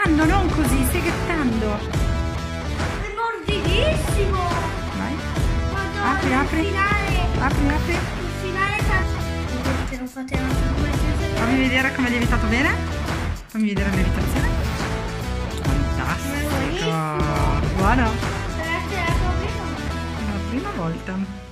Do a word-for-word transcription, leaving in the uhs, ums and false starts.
ghettando, non così, stai ghettando. È morbidissimo. Vai. Madonna, Apri, apri. Il finale. Apri, apri. Il finale fa... Non fate una Fammi vedere come è lievitato bene. Fammi vedere la lievitazione. Fantastico. Buono. Sarà la prima. La prima volta.